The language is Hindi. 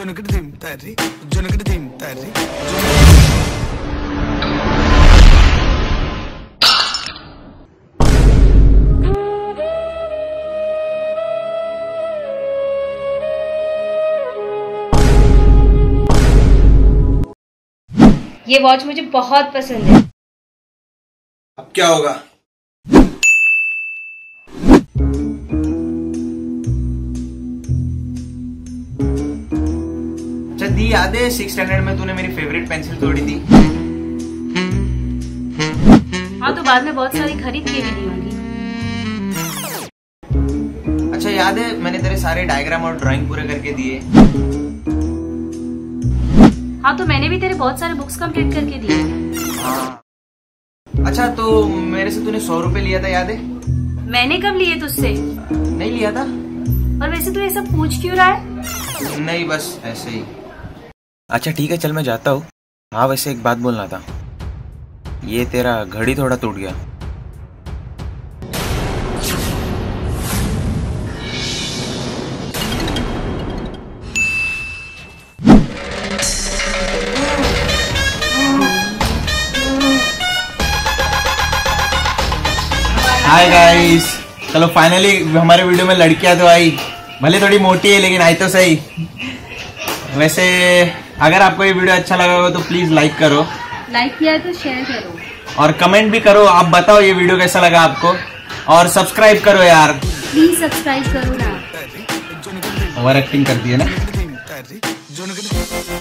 ये वॉच मुझे बहुत पसंद है। अब क्या होगा? अच्छा दी, याद है 6th स्टैंडर्ड में तूने मेरी फेवरेट पेंसिल तोड़ी थी? हाँ, तो बाद में बहुत सारी खरीद के भी दी होंगी। अच्छा याद है मैंने तेरे सारे डायग्राम और ड्राइंग पूरे करके दिए? हाँ, तो मैंने भी तेरे बहुत सारे बुक्स कंप्लीट करके दिए। हाँ। अच्छा तो मेरे से तूने 100 रुपए लिया था, याद है? मैंने कब लिए तुझसे? नहीं लिया था। और वैसे तू ये सब पूछ क्यों रहा है? नहीं, बस ऐसे ही। अच्छा ठीक है, चल मैं जाता हूँ। हाँ वैसे एक बात बोलना था, ये तेरा घड़ी थोड़ा टूट गया। हाय गाइस, चलो फाइनली हमारे वीडियो में लड़कियां तो आई, भले थोड़ी मोटी है लेकिन आई तो सही। वैसे अगर आपको ये वीडियो अच्छा लगा हो तो प्लीज लाइक करो, लाइक किया है तो शेयर करो और कमेंट भी करो। आप बताओ ये वीडियो कैसा लगा आपको, और सब्सक्राइब करो यार, प्लीज सब्सक्राइब करो ना। ओवर एक्टिंग करती है ना।